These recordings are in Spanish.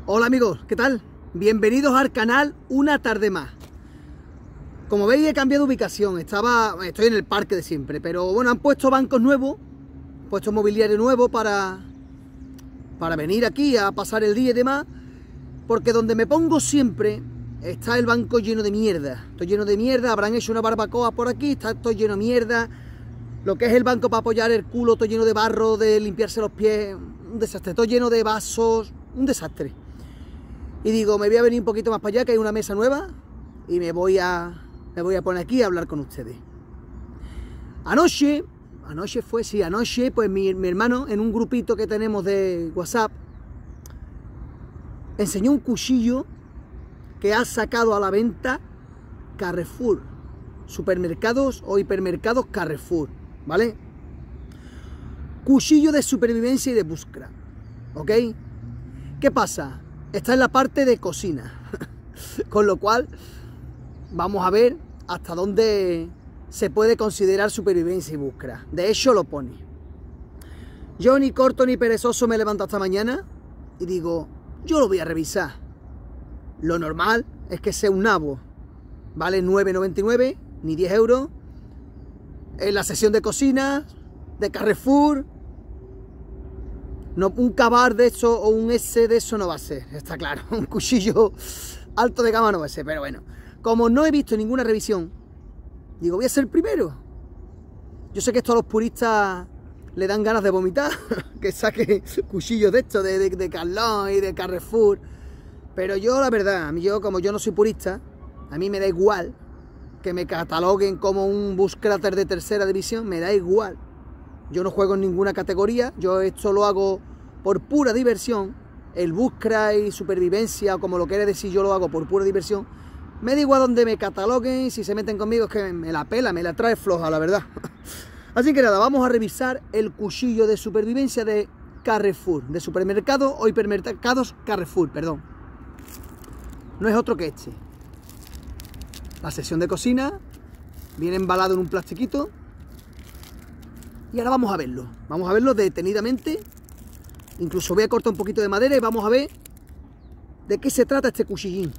Hola amigos, ¿qué tal? Bienvenidos al canal una tarde más. Como veis he cambiado de ubicación, estoy en el parque de siempre, pero bueno, han puesto bancos nuevos, puesto mobiliario nuevo para venir aquí a pasar el día y demás, porque donde me pongo siempre está el banco lleno de mierda. Estoy lleno de mierda, habrán hecho una barbacoa por aquí, está todo lleno de mierda. Lo que es el banco para apoyar el culo, todo lleno de barro, de limpiarse los pies, un desastre, todo lleno de vasos, un desastre. Y digo, me voy a venir un poquito más para allá, que hay una mesa nueva, y me voy a poner aquí a hablar con ustedes. Anoche pues mi hermano, en un grupito que tenemos de WhatsApp, enseñó un cuchillo que ha sacado a la venta Carrefour, supermercados o hipermercados Carrefour, ¿vale? Cuchillo de supervivencia y de búsqueda, ¿ok? ¿Qué pasa? Está en la parte de cocina, con lo cual vamos a ver hasta dónde se puede considerar supervivencia y búsqueda. De hecho lo pone. Yo ni corto ni perezoso me levanto esta mañana y digo, yo lo voy a revisar. Lo normal es que sea un nabo, vale 9,99, ni 10 euros. En la sección de cocina, de Carrefour, no, un Cabar de eso o un S de eso no va a ser, está claro. Un cuchillo alto de gama no va a ser, pero bueno. Como no he visto ninguna revisión, digo, voy a ser el primero. Yo sé que esto a los puristas le dan ganas de vomitar, que saque cuchillos de estos, de Carlón y de Carrefour. Pero yo, la verdad, como yo no soy purista, a mí me da igual que me cataloguen como un bushcracker de tercera división, me da igual. Yo no juego en ninguna categoría, yo esto lo hago por pura diversión. El bushcrack y supervivencia, o como lo quiere decir, yo lo hago por pura diversión. Me da igual donde me cataloguen, si se meten conmigo es que me la pela, me la trae floja, la verdad. Así que nada, vamos a revisar el cuchillo de supervivencia de Carrefour, de supermercado o hipermercados Carrefour, perdón. No es otro que este. La sección de cocina viene embalado en un plastiquito. Y ahora vamos a verlo detenidamente. Incluso voy a cortar un poquito de madera y vamos a ver de qué se trata este cuchillín.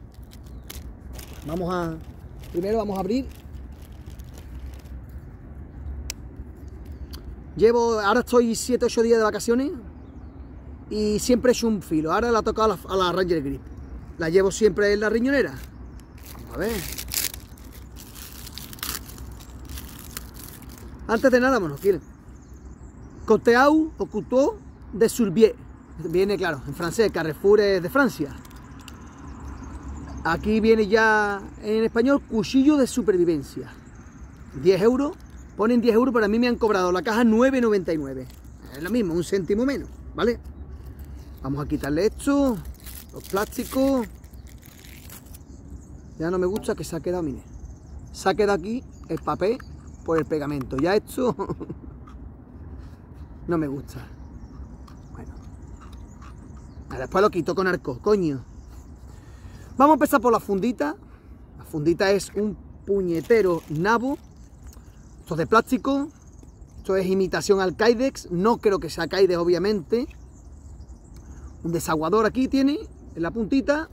Primero vamos a abrir. Ahora estoy 7-8 días de vacaciones y siempre he hecho un filo. Ahora la he tocado a la Ranger Grip. La llevo siempre en la riñonera. Vamos a ver. Antes de nada, bueno, quieren Coteau o Couteau de Surbier. Viene, claro, en francés, Carrefour es de Francia. Aquí viene ya en español, cuchillo de supervivencia. 10 euros, ponen 10 euros, pero a mí me han cobrado la caja 9,99. Es lo mismo, un céntimo menos, ¿vale? Vamos a quitarle esto, los plásticos. Ya no me gusta que se ha quedado, mire. Se ha quedado aquí el papel por el pegamento. Ya esto no me gusta. Bueno, después lo quito con arco, coño. Vamos a empezar por la fundita. La fundita es un puñetero nabo. Esto es de plástico. Esto es imitación al Kydex. No creo que sea Kydex, obviamente. Un desaguador aquí tiene, en la puntita.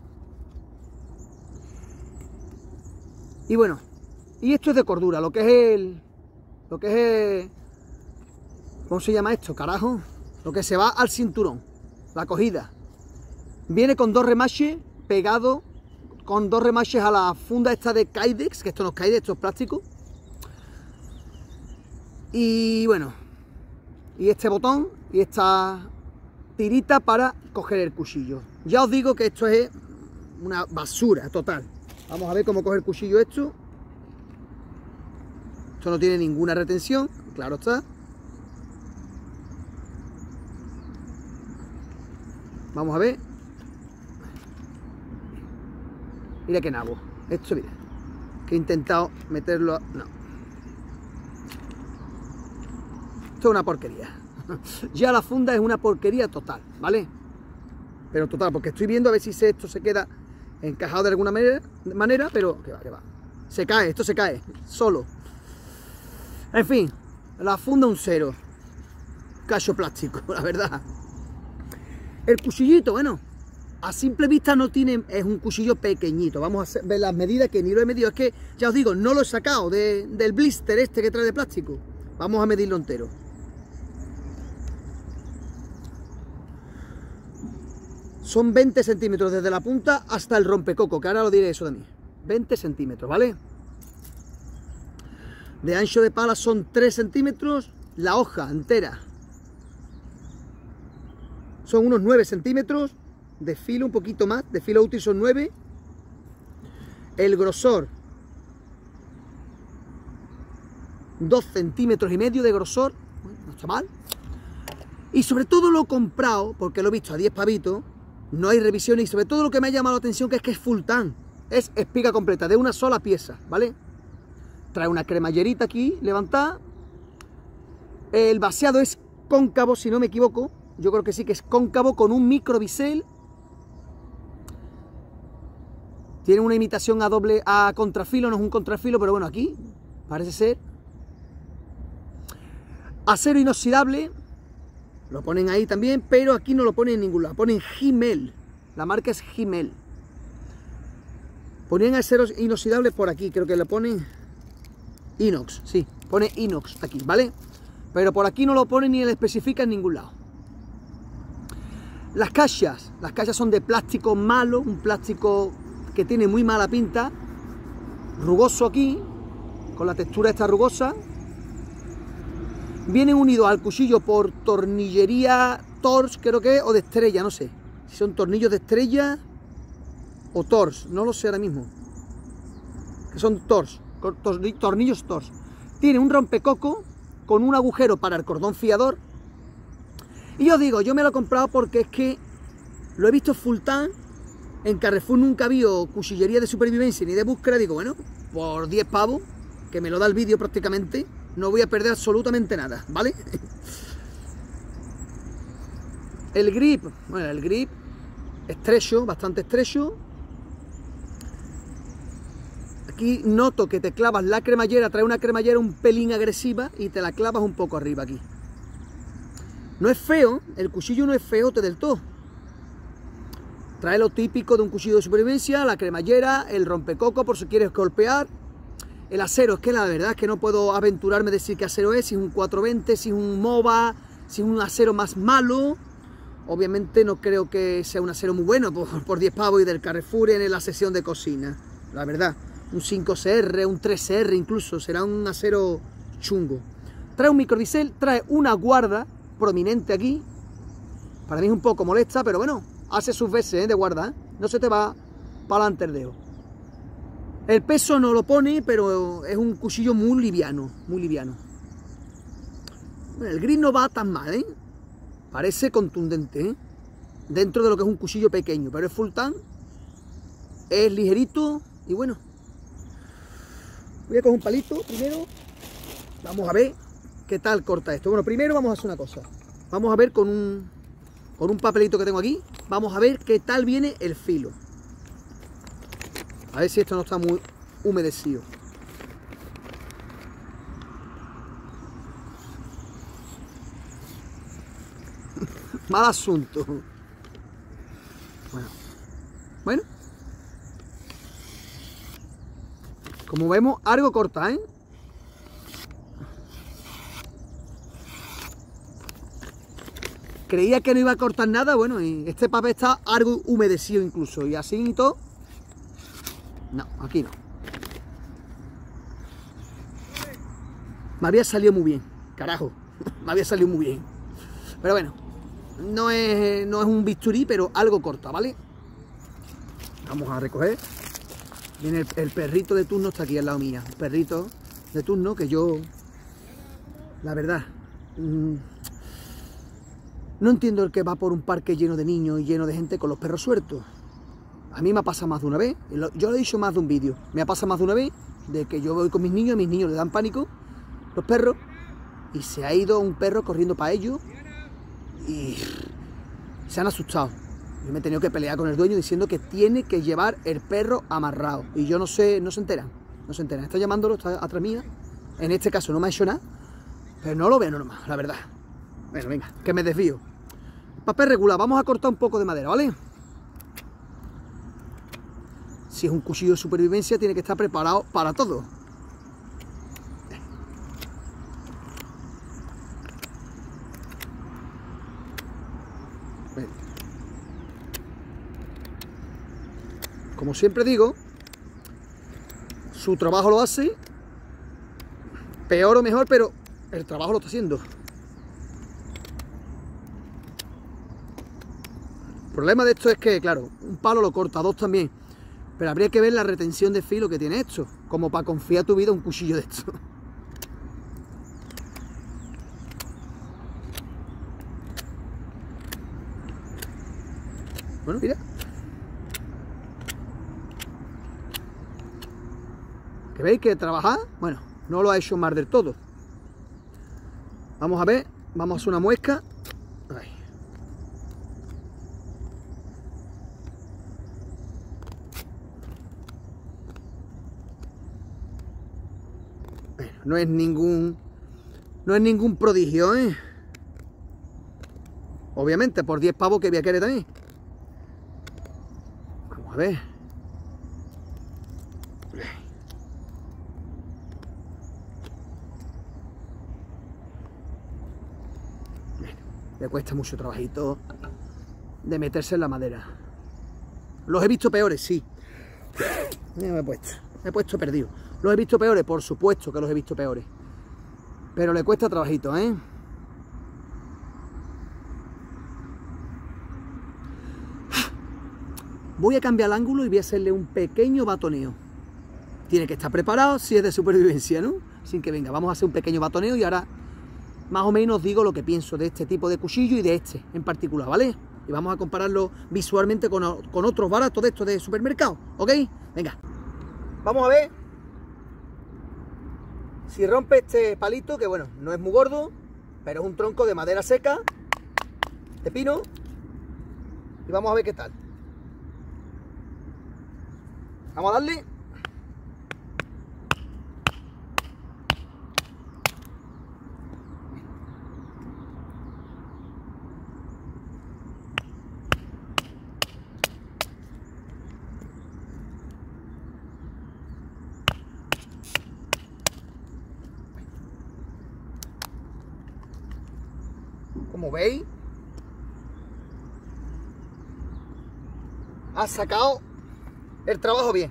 Y bueno, y esto es de cordura, lo que es ¿cómo se llama esto, carajo? Lo que se va al cinturón, la cogida. Viene con dos remaches pegados, con dos remaches a la funda esta de Kydex, que esto no es Kydex, esto es plástico. Y bueno, y este botón y esta tirita para coger el cuchillo. Ya os digo que esto es una basura total. Vamos a ver cómo coger el cuchillo esto. Esto no tiene ninguna retención, claro está. Vamos a ver. Mira qué nabo. Esto, mira. Que he intentado meterlo. No. Esto es una porquería. Ya la funda es una porquería total, ¿vale? Pero total, porque estoy viendo a ver si esto se queda encajado de alguna manera, pero que va. Se cae, esto se cae, solo. En fin, la funda un cero. Cacho plástico, la verdad. El cuchillito, bueno, a simple vista no tiene, es un cuchillo pequeñito. Vamos a ver las medidas, que ni lo he medido. Es que, ya os digo, no lo he sacado del blister este que trae de plástico. Vamos a medirlo entero. Son 20 centímetros desde la punta hasta el rompecoco, que ahora lo diré eso de mí. 20 centímetros, ¿vale? De ancho de pala son 3 centímetros. La hoja entera son unos 9 centímetros. De filo un poquito más, de filo útil son 9. El grosor 2 centímetros y medio de grosor. Bueno, no está mal. Y sobre todo lo he comprado porque lo he visto a 10 pavitos. No hay revisiones y sobre todo lo que me ha llamado la atención que es full tan. Es espiga completa, de una sola pieza, ¿vale? Trae una cremallerita aquí, levantada. El vaciado es cóncavo, si no me equivoco. Yo creo que sí que es cóncavo con un microbisel. Tiene una imitación a contrafilo, no es un contrafilo, pero bueno, aquí parece ser. Acero inoxidable. Lo ponen ahí también, pero aquí no lo ponen en ningún lado. Ponen Gimel. La marca es Gimel. Ponían aceros inoxidables por aquí. Creo que lo ponen inox. Sí, pone inox aquí, ¿vale? Pero por aquí no lo ponen ni le especifica en ningún lado. Las cajas son de plástico malo. Un plástico que tiene muy mala pinta. Rugoso aquí. Con la textura esta rugosa. Vienen unidos al cuchillo por tornillería Tors, creo que, o de estrella, no sé. Si son tornillos de estrella o Tors, no lo sé ahora mismo. Que son Tors, tornillos Tors. Tiene un rompecoco con un agujero para el cordón fiador. Y os digo, yo me lo he comprado porque es que lo he visto full tan. En Carrefour nunca había cuchillería de supervivencia ni de búsqueda. Digo, bueno, por 10 pavos, que me lo da el vídeo prácticamente, no voy a perder absolutamente nada, ¿vale? El grip, bueno, el grip estrecho, bastante estrecho. Aquí noto que te clavas la cremallera, trae una cremallera un pelín agresiva y te la clavas un poco arriba aquí. No es feo, el cuchillo no es feote del todo. Trae lo típico de un cuchillo de supervivencia, la cremallera, el rompecoco por si quieres golpear. El acero, es que la verdad es que no puedo aventurarme a decir qué acero es, si es un 420, si es un MOVA, si es un acero más malo. Obviamente no creo que sea un acero muy bueno por 10 pavos y del Carrefour en la sección de cocina. La verdad, un 5CR, un 3CR incluso, será un acero chungo. Trae un microbisel, trae una guarda prominente aquí. Para mí es un poco molesta, pero bueno, hace sus veces de guarda, ¿eh? No se te va para adelante el dedo. El peso no lo pone, pero es un cuchillo muy liviano, muy liviano. Bueno, el grip no va tan mal, ¿eh? Parece contundente, ¿eh? Dentro de lo que es un cuchillo pequeño, pero es full tan, es ligerito y bueno. Voy a coger un palito primero. Vamos a ver qué tal corta esto. Bueno, primero vamos a hacer una cosa. Vamos a ver con un papelito que tengo aquí. Vamos a ver qué tal viene el filo. A ver si esto no está muy humedecido. Mal asunto. Bueno. Como vemos, algo corta, ¿eh? Creía que no iba a cortar nada, bueno, y este papel está algo humedecido incluso. Y así y todo. No, aquí no. Me había salido muy bien, carajo. Me había salido muy bien. Pero bueno, no es un bisturí, pero algo corta, ¿vale? Vamos a recoger. Viene el perrito de turno, está aquí al lado mía. El perrito de turno que yo, la verdad, no entiendo el que va por un parque lleno de niños y lleno de gente con los perros sueltos. A mí me ha pasado más de una vez, yo lo he dicho más de un vídeo, me ha pasado más de una vez de que yo voy con mis niños le dan pánico, los perros, y se ha ido un perro corriendo para ellos y se han asustado. Yo me he tenido que pelear con el dueño diciendo que tiene que llevar el perro amarrado. Y yo no sé, no se enteran. Está llamándolo, está atrás mía. En este caso no me ha hecho nada, pero no lo veo normal, la verdad. Bueno, venga, que me desvío. Papel regular, vamos a cortar un poco de madera, ¿vale? Si es un cuchillo de supervivencia, tiene que estar preparado para todo. Como siempre digo, su trabajo lo hace, peor o mejor, pero el trabajo lo está haciendo. El problema de esto es que, claro, un palo lo corta, dos también, pero habría que ver la retención de filo que tiene esto, como para confiar tu vida a un cuchillo de esto. Bueno, mira. ¿Que veis que trabajar? Bueno, no lo ha hecho mal del todo. Vamos a ver, vamos a hacer una muesca. Ahí. Bueno, no es ningún prodigio, ¿eh? Obviamente, por 10 pavos que voy a querer también. Vamos a ver. Le cuesta mucho trabajito de meterse en la madera. Los he visto peores, sí. Me he puesto perdido. Los he visto peores, por supuesto que los he visto peores. Pero le cuesta trabajito, ¿eh? Voy a cambiar el ángulo y voy a hacerle un pequeño batoneo. Tiene que estar preparado si es de supervivencia, ¿no? Así que venga, vamos a hacer un pequeño batoneo y ahora más o menos os digo lo que pienso de este tipo de cuchillo y de este en particular, ¿vale? Y vamos a compararlo visualmente con otros baratos de estos de supermercado, ¿ok? Venga, vamos a ver si rompe este palito, que bueno, no es muy gordo, pero es un tronco de madera seca, de pino, y vamos a ver qué tal. Vamos a darle. Como veis, ha sacado el trabajo bien.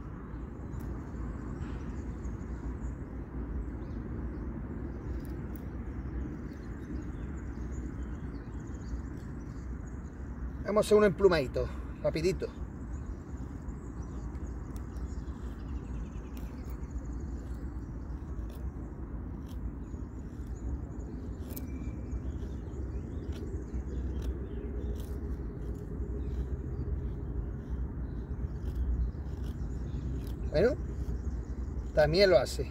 Vamos a hacer un emplumadito, rapidito. Bueno, también lo hace.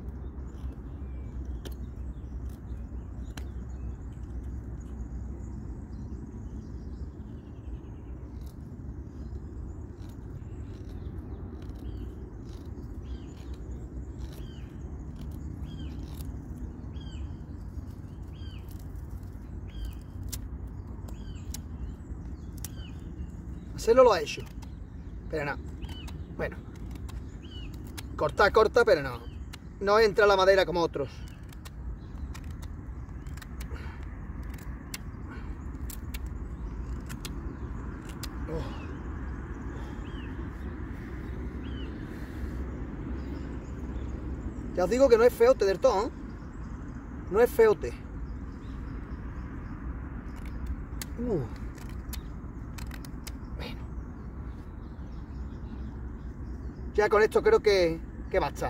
Hacerlo lo ha hecho, pero no. Bueno, corta, pero no entra la madera como otros. Ya os digo que no es feote del todo, ¿eh? No es feote. Bueno. Ya con esto creo que basta.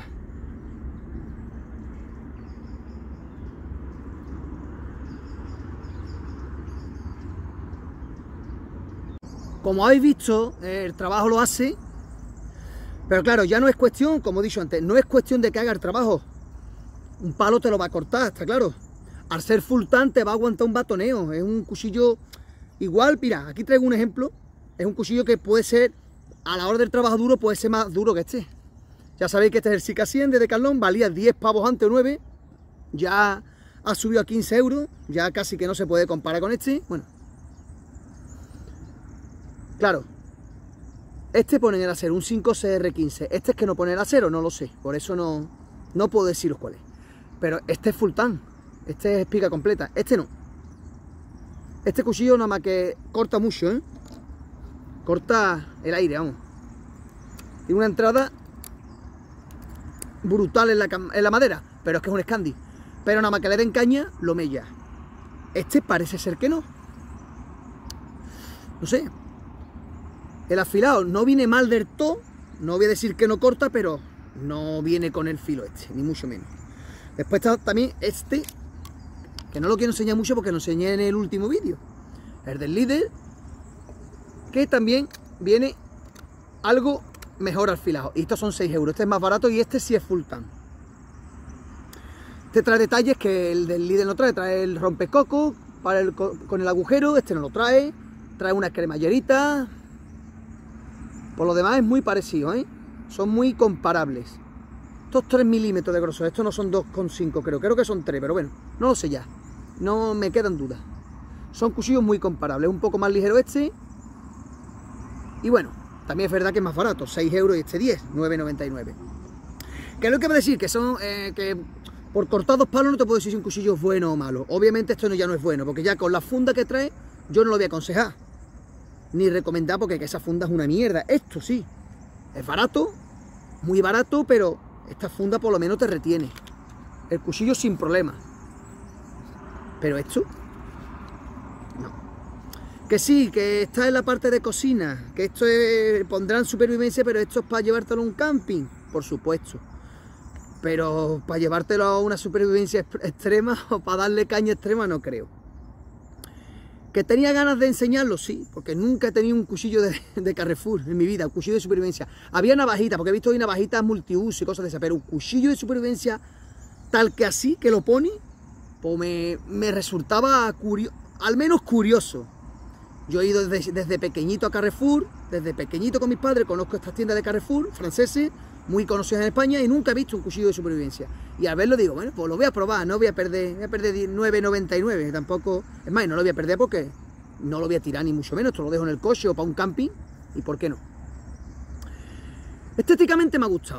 Como habéis visto, el trabajo lo hace. Pero claro, ya no es cuestión, como he dicho antes, no es cuestión de que haga el trabajo. Un palo te lo va a cortar, está claro. Al ser full-tan te va a aguantar un batoneo. Es un cuchillo igual, mira, aquí traigo un ejemplo. Es un cuchillo que puede ser, a la hora del trabajo duro, puede ser más duro que este. Ya sabéis que este es el Sika 100 de Decathlon, valía 10 pavos antes o 9. Ya ha subido a 15 euros, ya casi que no se puede comparar con este. Bueno, claro, Este pone en el acero un 5CR15. Este es que no pone el acero, no lo sé. Por eso no puedo deciros cuál es. Pero este es full tan. Este es espiga completa. Este no. Este cuchillo nada más que corta mucho, ¿eh? Corta el aire, vamos. Tiene una entrada brutal en la madera. Pero es que es un Scandi. Pero nada más que le den caña, lo mella. Este parece ser que no. No sé. El afilado no viene mal del todo. No voy a decir que no corta, pero no viene con el filo este, ni mucho menos. Después está también este, que no lo quiero enseñar mucho porque lo enseñé en el último vídeo. El del líder, que también viene algo mejor afilado. Y estos son 6 euros. Este es más barato y este sí es full tan. Este trae detalles que el del líder no trae. Trae el rompecoco con el agujero. Este no lo trae. Trae una cremallerita. Por lo demás es muy parecido, ¿eh? Son muy comparables. Estos 3 milímetros de grosor. Estos no son 2,5 creo que son 3, pero bueno, no lo sé ya. No me quedan dudas. Son cuchillos muy comparables. Un poco más ligero este. Y bueno, también es verdad que es más barato. 6 euros y este 10, 9,99. ¿Qué es lo que va a decir? Que son... que por cortar 2 palos no te puedo decir si un cuchillo es bueno o malo. Obviamente esto ya no es bueno, porque ya con la funda que trae, yo no lo voy a aconsejar. Ni recomendar, porque esa funda es una mierda. Esto sí, es barato, muy barato, pero esta funda por lo menos te retiene el cuchillo sin problema. Pero esto, no. Que sí, que está en la parte de cocina, que esto pondrán supervivencia, pero esto es para llevártelo a un camping, por supuesto. Pero para llevártelo a una supervivencia extrema o para darle caña extrema, no creo. ¿Que tenía ganas de enseñarlo? Sí, porque nunca he tenido un cuchillo de Carrefour en mi vida, un cuchillo de supervivencia. Había navajitas, porque he visto hoy navajitas multiuso y cosas de esas, pero un cuchillo de supervivencia tal que así, que lo pone, pues me resultaba al menos curioso. Yo he ido desde pequeñito a Carrefour, desde pequeñito con mis padres, conozco estas tiendas de Carrefour, franceses, muy conocidas en España, y nunca he visto un cuchillo de supervivencia. Y al verlo digo, bueno, pues lo voy a probar, no voy a perder 9,99, tampoco, es más, no lo voy a perder porque no lo voy a tirar ni mucho menos, esto lo dejo en el coche o para un camping, y por qué no. Estéticamente me ha gustado.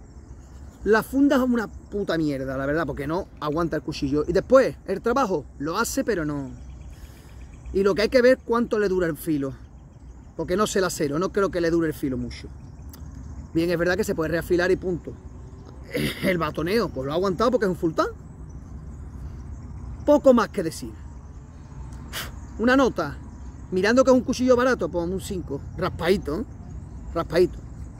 La funda es una puta mierda, la verdad, porque no aguanta el cuchillo. Y después, el trabajo lo hace, pero no. Y lo que hay que ver cuánto le dura el filo, porque no sé el acero, no creo que le dure el filo mucho. Bien, es verdad que se puede reafilar y punto. El batoneo, pues lo ha aguantado porque es un full tan. Poco más que decir. Una nota, mirando que es un cuchillo barato, pues un 5, raspadito, ¿eh? Raspadito.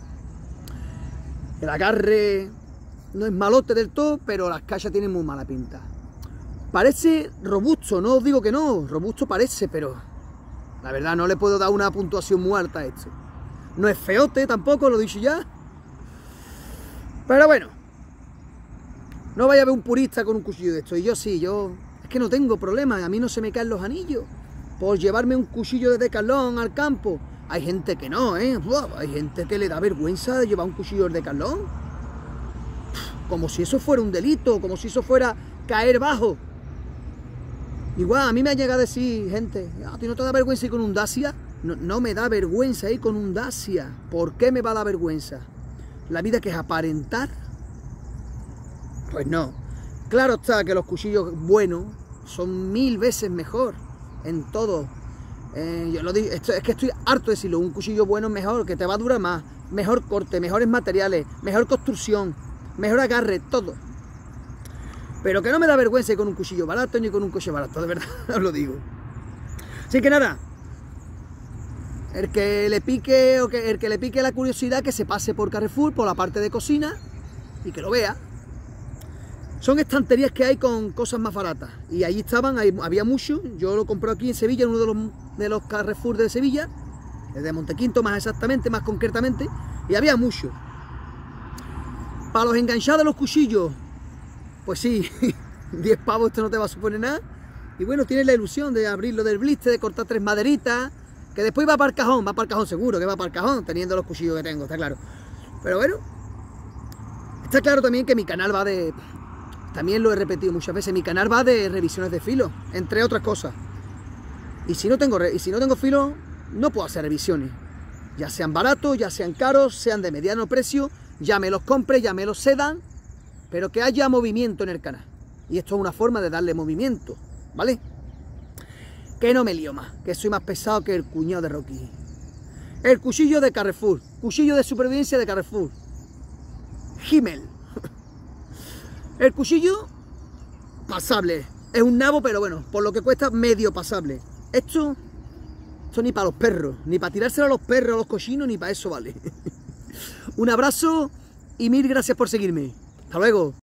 El agarre no es malote del todo, pero las cachas tienen muy mala pinta. Parece robusto, no os digo que no, robusto parece, pero la verdad no le puedo dar una puntuación muy alta a esto. No es feote tampoco, lo he dicho ya. Pero bueno, no vaya a ver un purista con un cuchillo de esto. Y yo sí, es que no tengo problema, a mí no se me caen los anillos por llevarme un cuchillo de Decathlon al campo. Hay gente que no, ¿eh? Hay gente que le da vergüenza de llevar un cuchillo de Decathlon. Como si eso fuera un delito, como si eso fuera caer bajo. Igual, a mí me ha llegado a decir gente, ¿a ti no te da vergüenza ir con un Dacia? No me da vergüenza ir con un Dacia. ¿Por qué me va a dar vergüenza? ¿La vida que es aparentar? Pues no. Claro está que los cuchillos buenos son 1000 veces mejor en todo. Yo lo digo, es que estoy harto de decirlo. Un cuchillo bueno es mejor, que te va a durar más. Mejor corte, mejores materiales, mejor construcción, mejor agarre, todo. Pero que no me da vergüenza ir con un cuchillo barato ni con un coche barato, de verdad, os lo digo. Así que nada. El que le pique la curiosidad, que se pase por Carrefour, por la parte de cocina, y que lo vea. Son estanterías que hay con cosas más baratas. Y ahí estaban, había mucho. Yo lo compré aquí en Sevilla, en uno de los Carrefour de Sevilla, de Montequinto más exactamente, más concretamente, y había mucho. Para los enganchados de los cuchillos, pues sí, 10 pavos esto no te va a suponer nada. Y bueno, tienes la ilusión de abrirlo del blister, de cortar 3 maderitas, que después va para el cajón seguro, que va para el cajón, teniendo los cuchillos que tengo, está claro. Pero bueno, está claro también que mi canal va de... También lo he repetido muchas veces, mi canal va de revisiones de filo, entre otras cosas. Y si no tengo filo, no puedo hacer revisiones. Ya sean baratos, ya sean caros, sean de mediano precio, ya me los compre, ya me los cedan, pero que haya movimiento en el canal. Y esto es una forma de darle movimiento, ¿vale? Que no me lío más, que soy más pesado que el cuñado de Rocky. El cuchillo de Carrefour, cuchillo de supervivencia de Carrefour. Himmel. El cuchillo, pasable. Es un nabo, pero bueno, por lo que cuesta, medio pasable. Esto ni para los perros, ni para tirárselo a los perros, a los cochinos, ni para eso vale. Un abrazo y mil gracias por seguirme. Hasta luego.